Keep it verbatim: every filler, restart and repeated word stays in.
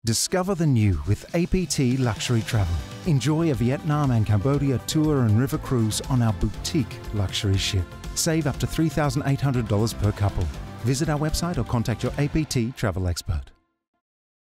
Discover the new with A P T Luxury Travel. Enjoy a Vietnam and Cambodia tour and river cruise on our boutique luxury ship. Save up to three thousand eight hundred dollars per couple. Visit our website or contact your A P T travel expert.